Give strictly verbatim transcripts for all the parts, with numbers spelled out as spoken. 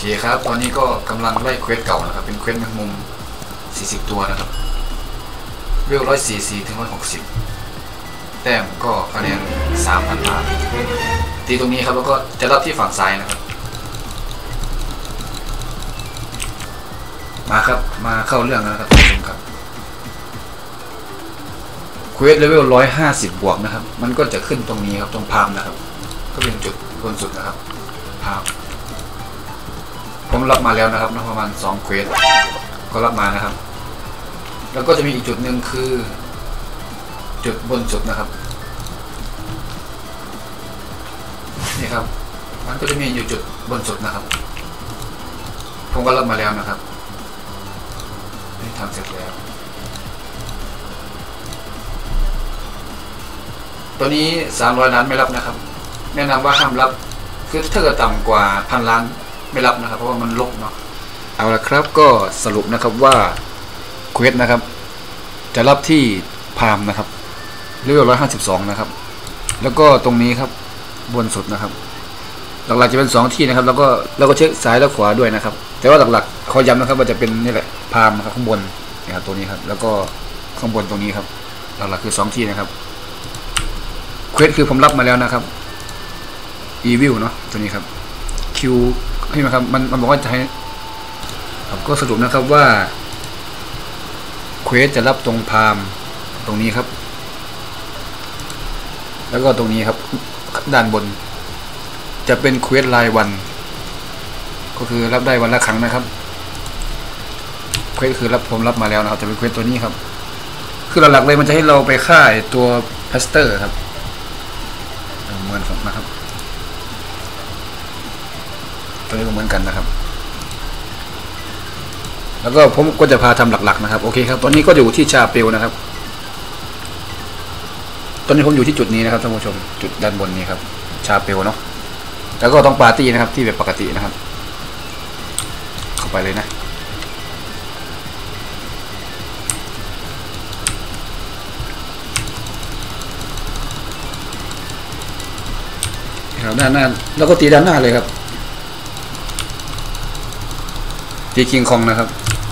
ครับตอนนี้ก็กำลังไล่เควสเก่านะครับเป็นเควสแมงมุมสี่สิบตัวนะครับเวลร้อยสี่สิบถึงร้อยหกสิบแต้มก็คะแนนสามพันบาทตีตรงนี้ครับแล้วก็จะรับที่ฝั่งซ้ายนะครับมาครับมาเข้าเรื่องแล้วนะครับท่านผู้ชมครับเควสเลเวลร้อยห้าสิบบวกนะครับมันก็จะขึ้นตรงนี้ครับตรงพามนะครับก็เป็นจุดบนสุดนะครับพามผมรับมาแล้วนะครับประมาณสองเควสก็รับมานะครับแล้วก็จะมีอีกจุดหนึ่งคือจุดบนสุดนะครับนี่ครับมันก็จะมีอยู่จุดบนสุดนะครับผมก็รับมาแล้วนะครับนี่ทำเสร็จแล้วตัวนี้สามร้อยล้านไม่รับนะครับแนะนำว่าห้ามรับคือถ้าเกิดต่ำกว่าพันล้านไม่รับนะครับเพราะว่ามันลกเนาะเอาละครับก็สรุปนะครับว่าเควสนะครับจะรับที่พามนะครับเลเวลร้อยห้าสิบสองนะครับแล้วก็ตรงนี้ครับบนสุดนะครับหลักๆจะเป็นสองที่นะครับแล้วก็เราก็เช็คซ้ายและขวาด้วยนะครับแต่ว่าหลักๆขอย้ำนะครับว่าจะเป็นนี่แหละพามนะครับข้างบนนะครับตัวนี้ครับแล้วก็ข้างบนตรงนี้ครับหลักๆคือสองที่นะครับเควสคือผมรับมาแล้วนะครับอีวิลเนาะตัวนี้ครับคิวนี่นะครับมันมันบอกว่าจะให้ครับก็สรุปนะครับว่าเควสจะรับตรงพามตรงนี้ครับแล้วก็ตรงนี้ครับด้านบนจะเป็นเควสรายวันก็คือรับได้วันละครั้งนะครับเควสคือรับผมรับมาแล้วนะครับจะเป็นเควสตัวนี้ครับคือหลักๆเลยมันจะให้เราไปฆ่าตัวพาสเตอร์ครับเหมือนกันนะครับตัวนี้ก็เหมือนกันนะครับแล้วก็ผมก็จะพาทำหลักๆนะครับโอเคครับตอนนี้ก็อยู่ที่ชาเปลนะครับตอนนี้ผมอยู่ที่จุดนี้นะครับท่านผู้ชมจุดด้านบนนี้ครับชาเปลเนาะแล้วก็ต้องปาร์ตี้นะครับที่แบบปกตินะครับเข้าไปเลยนะด้านหน้าแล้วก็ตีด้านหน้าเลยครับตีคิงคองนะครับ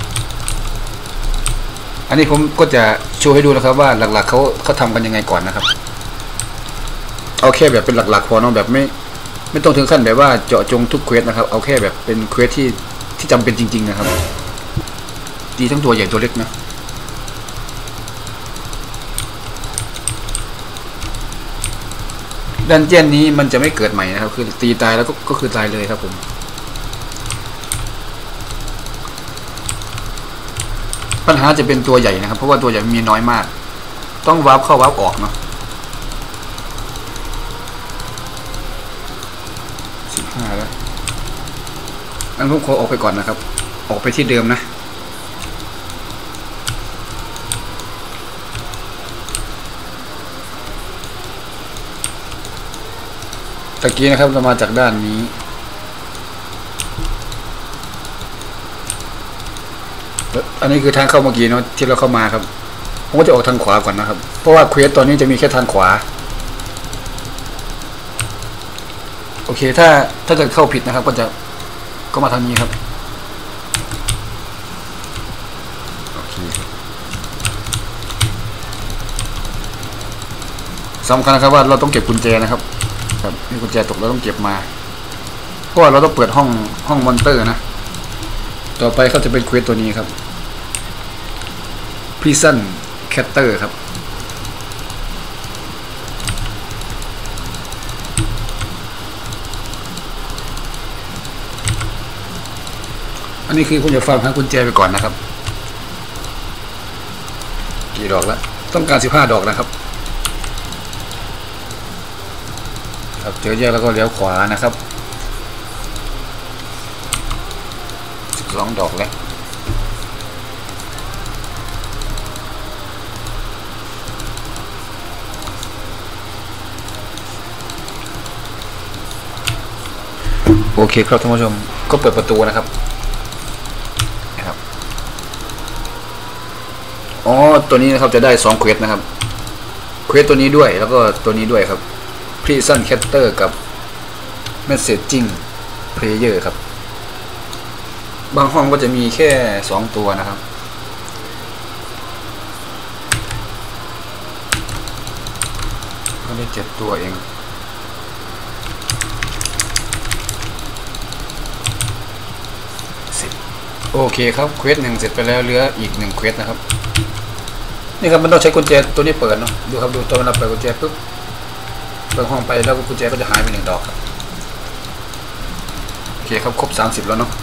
อันนี้ผมก็จะโชว์ให้ดูนะครับว่าหลักๆเขาเขาทำกันยังไงก่อนนะครับเอาแค่แบบเป็นหลักๆพอเนาะแบบไม่ไม่ต้องถึงขั้นแบบว่าเจาะจงทุกเควสนะครับเอาแค่แบบเป็นเควสที่ที่จำเป็นจริงๆนะครับตีทั้งตัวใหญ่ตัวเล็กนะดันเจี้ยนนี้มันจะไม่เกิดใหม่นะครับคือตีตายแล้วก็ก็คือตายเลยครับผมปัญหาจะเป็นตัวใหญ่นะครับเพราะว่าตัวใหญ่มีน้อยมากต้องวาร์ปเข้าวาร์ปออกเนาะสิบห้าแล้วงั้นผมขอออกไปก่อนนะครับออกไปที่เดิมนะตะกี้นะครับเรามาจากด้านนี้อันนี้คือทางเข้าเมื่อกี้เนาะที่เราเข้ามาครับผมก็จะออกทางขวาก่อนนะครับเพราะว่าเควสตอนนี้จะมีแค่ทางขวาโอเคถ้าถ้าเกิดเข้าผิดนะครับก็จะก็มาทางนี้ครับโอเคสำคัญนะครับว่าเราต้องเก็บกุญแจนะครับครับนี่กุญแจตกเราต้องเก็บมาเพราะว่าเราต้องเปิดห้องห้องมอนเตอร์นะต่อไปเขาจะเป็นเควสตัวนี้ครับ Prison Catter ครับอันนี้คือคุณจะฟังหากุญแจไปก่อนนะครับกี่ดอกแล้วต้องการสิบห้าดอกนะครับครับเจอแยกแล้วก็เลี้ยวขวานะครับสิบสองดอกแล้วโอเคครับท่านผู้ชมก็เปิดประตูนะครับนะครับอ๋อตัวนี้นะครับจะได้สองเควสนะครับเควสตัวนี้ด้วยแล้วก็ตัวนี้ด้วยครับ Prison Catter กับ Messaging Player ครับบางห้องก็จะมีแค่สองตัวนะครับก็ได้เจ็ดตัวเองสิบโอเคครับเควสหนึ่งเสร็จไปแล้วเหลืออีกหนึ่งเควสนะครับนี่ครับมันต้องใช้กุญแจตัวนี้เปิดเนาะดูครับดูตัวมันเปิดกุญแจปุ๊บเปิดห้องไปแล้วกุญแจก็จะหายไปหนึ่งดอกครับโอเคครับครบสามสิบแล้วเนาะ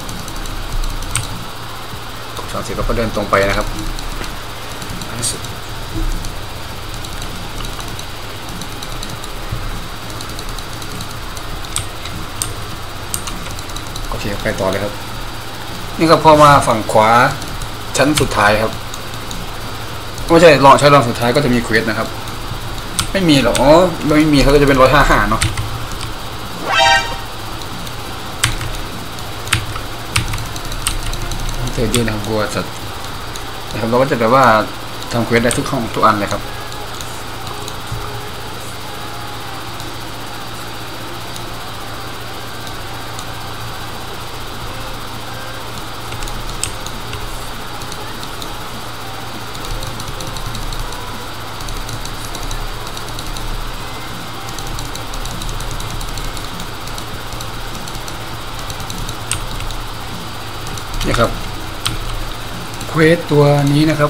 ครบสามสิบแล้วก็เดินตรงไปนะครับโอเคไปต่อเลยครับนี่ก็พอมาฝั่งขวาชั้นสุดท้ายครับไม่ใช่ลองใช้ลองสุดท้ายก็จะมีเควสนะครับไม่มีหรออ๋อไม่มีเขาก็จะเป็นร้อยห้าห้าเนาะเจอเยอะนะครับกลัวจะนะครับเราก็จะแบบว่าทำเควสได้ทุกห้องทุกอันเลยครับนี่ครับเควสตัวนี้นะครับ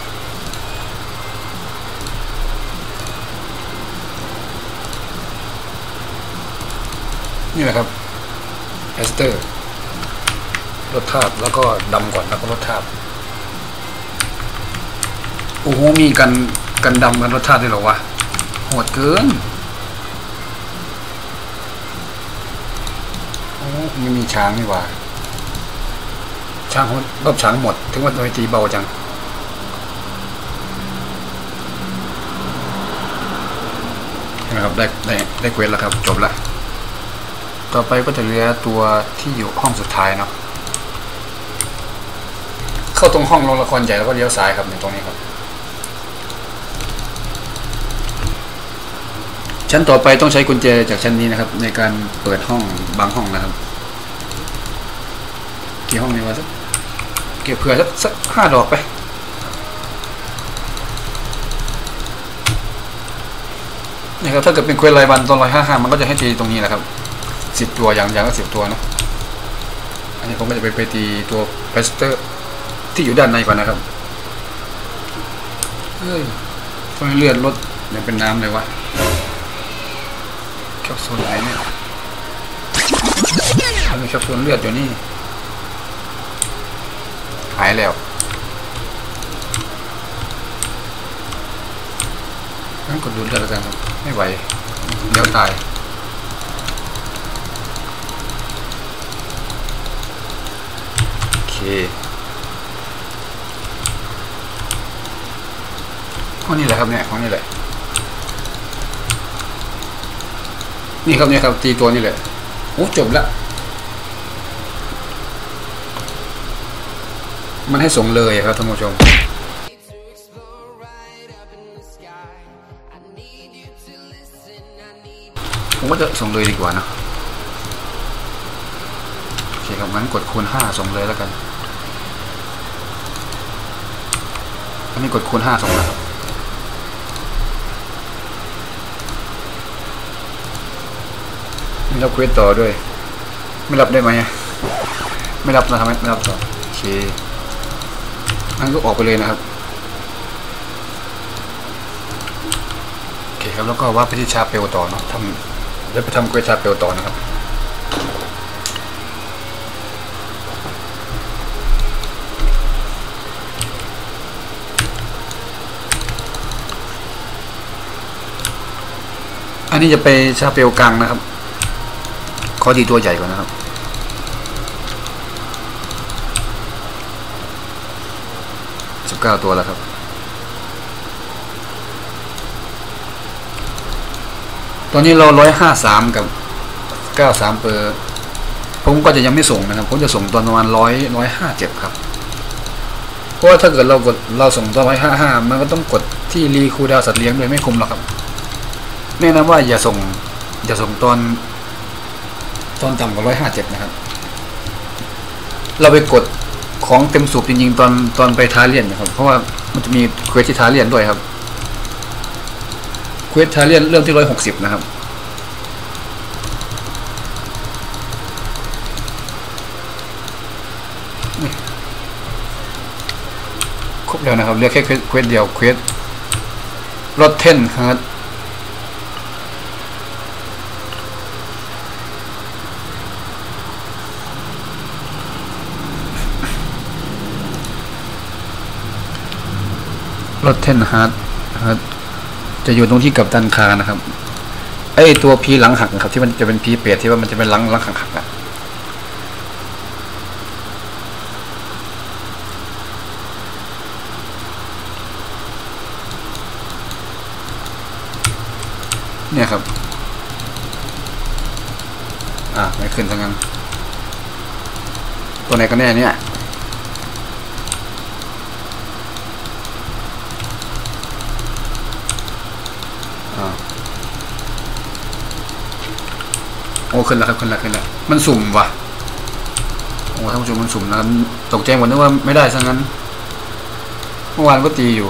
นี่แหละครับเอสเตอร์ลดทาบแล้วก็ดำก่อนแล้วก็ลดทาบโอ้โหมีกันกันดำกันลดทาบได้หรอวะโหดเกินโอ้ไม่มีช้างนี่ว่าช้างรอบช้างหมดถึงว่าโดยตีเบาจังนะครับได้ได้ได้เควสแล้วครับจบละต่อไปก็จะเหลือตัวที่อยู่ห้องสุดท้ายเนาะเข้าตรงห้องโรงละครใหญ่แล้วก็เลี้ยวซ้ายครับในตรงนี้ครับชั้นต่อไปต้องใช้กุญแจจากชั้นนี้นะครับในการเปิดห้องบางห้องนะครับกี่ห้องนี้วะเก็บเผื่อสักสักห้าดอกไปนี่ครับถ้าเกิดเป็นเควสรายวันตอนร้อยห้าห้ามันก็จะให้ตีตรงนี้แหละครับสิบตัวอย่างอย่างก็สิบตัวเนาะอันนี้ผมก็จะไปไปตีตัวเพสเตอร์ที่อยู่ด้านในก่อนนะครับเฮ้ยทำไมเลือดลดยังเป็นน้ำเลยวะแคปซูลไหนเนี่ยมันมีแคปซูลเลือดอยู่นี่หายแล้วงั้นกดดูเลือดแล้วกันครับไม่ไหวเดี๋ยวตายโอเคห้องนี้แหละครับเนี่ยห้องนี้แหละนี่ครับเนี่ยครับตีตัวนี่แหละโอ้จบละมันให้ส่งเลยครับท่านผู้ชมผมก็จะส่งเลยดีกว่านะโอเคครับงั้นกดคูณห้าส่งเลยแล้วกันอันนี้กดคูณห้าส่งแล้วไม่รับเควสต่อด้วยไม่รับได้ไหมไม่รับนะทำไมไม่รับต่อโอเคงั้นก็ออกไปเลยนะครับโอเคครับแล้วก็ว่าไปที่ชาเปลต่อเนาะทำแล้วไปทำเควสชาเปลต่อนะครับอันนี้จะไปชาเปลกลางนะครับขอดีตัวใหญ่กว่านะครับสิบเก้าตัวแล้วครับตอนนี้เราร้อยห้าสามกับเก้าสามเปอร์ผมก็จะยังไม่ส่งนะครับผมจะส่งตอนประมาณร้อยร้อยห้าเจ็ดครับเพราะว่าถ้าเกิดเรากดเราส่งตอนร้อยห้าห้ามันก็ต้องกดที่รีคูดาวสัตว์เลี้ยงโดยไม่คุมหรอกครับแนะนำว่าอย่าส่งอย่าส่งตอนตอนต่ำกว่าร้อยห้าเจ็ดนะครับเราไปกดของเต็มสูบจริงๆตอนตอนไปท้าเลียนนะครับเพราะว่ามันจะมีเควสที่ท้าเลียนด้วยครับเควสท้าเลียนเริ่มที่ร้อยหกสิบนะครับครบแล้วนะครับเหลือแค่เควสเดียวเควสรถเทนครับรถเทนฮาร์ดจะอยู่ตรงที่กับตันคานะครับไอตัวพีหลังหักนะครับที่มันจะเป็นพีเปียดที่ว่ามันจะเป็นหลังหลังหักหักอะเนี่ยครับอ่าไม่ขึ้นทั้งนั้นตัวไหนกันแน่เนี่ยโอ้ขึ้นแล้วครับขึ้นแล้วขึ้นแล้วมันสุ่มว่ะโอ้ท่านผู้ชมมันสุ่มนะตกใจหมดนึกว่าไม่ได้ซะงั้นเมื่อวานก็ตีอยู่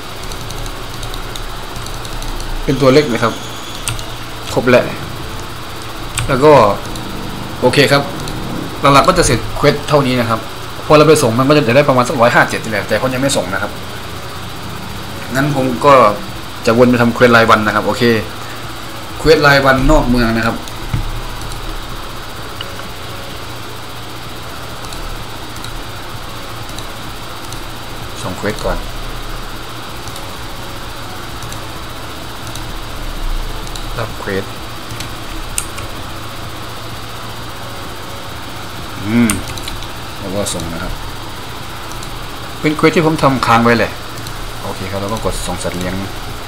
เป็นตัวเล็กนะครับครบแหละแล้วก็โอเคครับหลักๆก็จะเสร็จเควสเท่านี้นะครับพอเราไปส่งมันก็จะได้ประมาณสักร้อยห้าเจ็ดนี่แหละแต่เขายังไม่ส่งนะครับงั้นผมก็จะวนไปทำเควสรายวันนะครับโอเคเควสรายวันนอกเมืองนะครับส่งเควสก่อนรับเควสอืมแล้วก็ส่งนะครับเป็นเควสที่ผมทำค้างไว้เลยโอเคครับแล้วก็กดส่งสัตว์เลี้ยง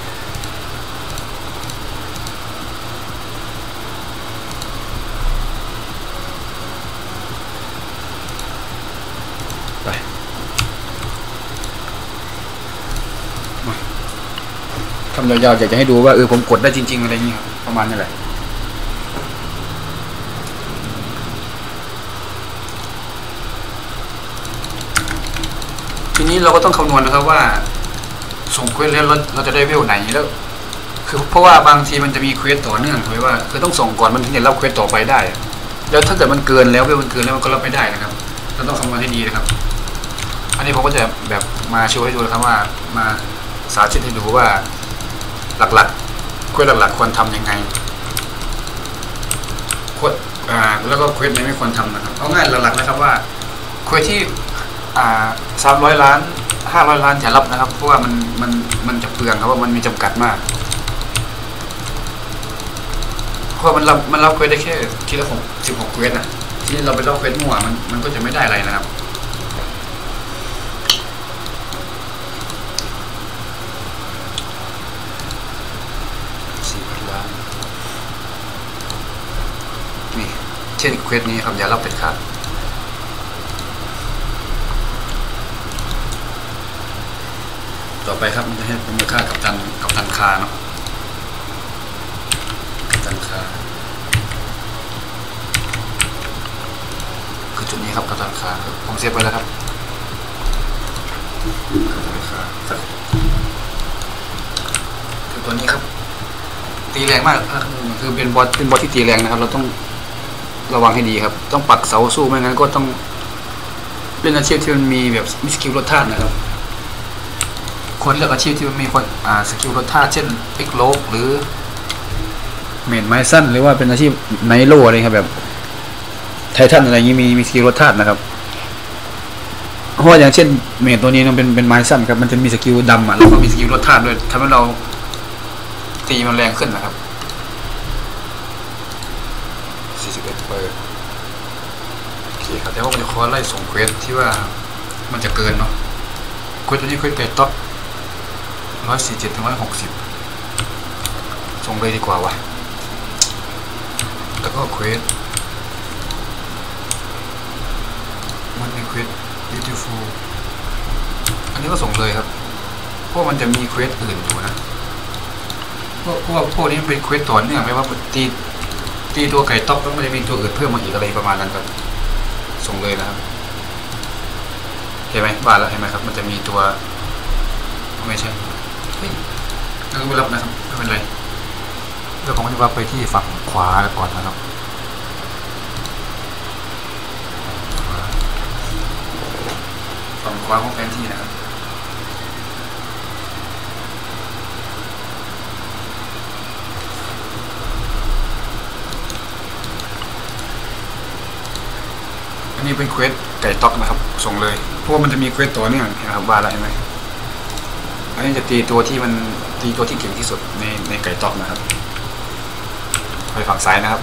ไปทำยาวๆอยากจะให้ดูว่าเออผมกดได้จริงๆอะไรอย่างเงี้ยครับประมาณนี้แหละทีนี้เราก็ต้องคำนวณนะครับว่าส่งเควสแล้วเราเราจะได้เวลไหนแล้วคือเพราะว่าบางทีมันจะมีเควสต่อเนื่องถูกไหมว่าคือต้องส่งก่อนมันถึงจะรับเควสต่อไปได้แล้วถ้าเกิดมันเกินแล้วเวลมันเกินแล้วมันก็รับไม่ได้นะครับเราต้องคำนวณให้ดีนะครับอันนี้ผมก็จะแบบมาโชว์ให้ดูนะครับว่ามาสาธิตให้ดูว่าหลักๆเควสหลักๆควรทำยังไงควรอ่าแล้วก็เควสไหนไม่ควรทำนะครับเอาง่ายหลักๆนะครับว่าเควสที่อ่าสามร้อยล้านห้าร้อยล้านอย่ารับนะครับเพราะว่ามันมันมันจะเปลืองครับว่ามันมีจำกัดมากเพราะมันรับมันรับเควสได้แค่ทีละหกสิบหกเควสนะที่เราไปรับเควสมั่วมันมันก็จะไม่ได้อะไรนะครับสี่พันล้านนี่เช่นเควสนี้ครับอย่ารับเด็ดขาดต่อไปครับมันจะให้เป็นมูลค่ากับตันกับตันคาเนาะกับตันคาคือจุดนี้ครับกับตันคาผมเซฟไว้แล้วครับกับตันคาคือตัวนี้ครับตีแรงมากคือเป็นบอสเป็นบอสที่ตีแรงนะครับเราต้องระวังให้ดีครับต้องปักเสาสู้ไม่งั้นก็ต้องเล่นอาชีพที่มันมีแบบมีสกิลลดธาตุนะครับคนเลือกอาชีพที่มันมีคนอ่าสกิลลดธาตุเช่นพิกโลกหรือเมนไม้สั้นหรือว่าเป็นอาชีพไนโลอะไรครับแบบไททันอะไรอย่างนี้มีมีสกิลลดธาตุนะครับเพราะอย่างเช่นเมนตัวนี้มันเป็นเป็นไม้สั้นครับมันจะมีสกิลดำอ่ะแล้วก็มีสกิลลดธาตุด้วยทำให้เราตีมันแรงขึ้นนะครับสี่สิบเอ็ดเปอร์โอเคครับแต่ว่าผมจะขอไล่ส่งเควสที่ว่ามันจะเกินเนาะเควสตัวนี้เควสไก่ต๊อกร้อยสี่เจ็ดถึงร้อยหกสิบส่งเลยดีกว่าวะแล้วก็เควสมันมีเควส beautiful อันนี้ก็ส่งเลยครับเพราะมันจะมีเควสอื่นอยู่นะพวกพวกพวกนี้เป็นเควสต่อเนื่องไม่ว่าตีตีตัวไก่ต๊อกแล้วมันจะมีตัวอื่นเพิ่มมาอีกอะไรประมาณนั้นครับส่งเลยนะครับเห็นไหมว่าแล้วเห็นไหมครับมันจะมีตัวไม่ใช่เฮ้ยนั่นก็ไม่รับนะครับไม่เป็นไรเดี๋ยวผมจะว่าไปที่ฝั่งขวาก่อนนะครับฝั่งขวาของแผนที่นะครับอันนี้เป็นเควสไก่ต๊อกนะครับส่งเลยเพราะว่ามันจะมีเควสตัวนี้นะครับว่าอะไรไหมอันนี้จะตีตัวที่มันตีตัวที่เก่งที่สุดในในไก่ต๊อกนะครับไปฝั่งซ้ายนะครับ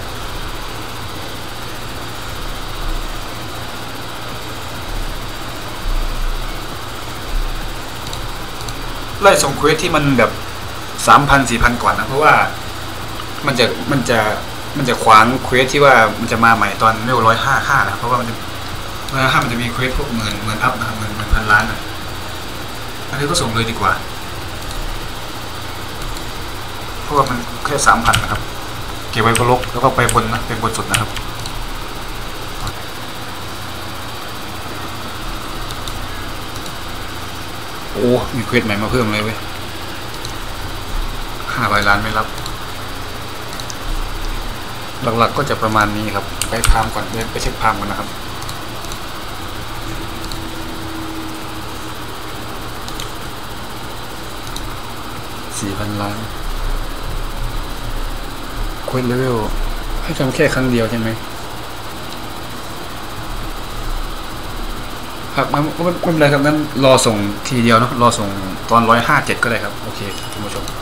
ไล่ส่งเควสที่มันแบบสามพันสี่พันก่อนนะเพราะว่ามันจะมันจะมันจะขวางเควสที่ว่ามันจะมาใหม่ตอนเร็วร้อยห้าค่านะเพราะว่ามันจะร้อยห้ามันจะมีเควสพวกหมื่นหมื่นอัพนะครับหมื่นหมื่นพันล้านนะอันนี้ก็ส่งเลยดีกว่าเพราะว่ามันแค่สามพันนะครับเก็บไว้ก็ลกแล้วก็ไปบนนะเป็นบนสุดนะครับโอ้มีเควสใหม่มาเพิ่มเลยเว้ยห้าร้อยล้านไม่รับหลักๆก็จะประมาณนี้ครับไปพามก่อนไปเช็คพามก่อนนะครับสี่พันล้านเควสเลเวลให้ทำแค่ครั้งเดียวใช่ไหมครับไม่ไม่เป็นไรครับงั้นรอส่งทีเดียวเนาะรอส่งตอนร้อยห้าเจ็ดก็ได้ครับโอเคท่านผู้ชม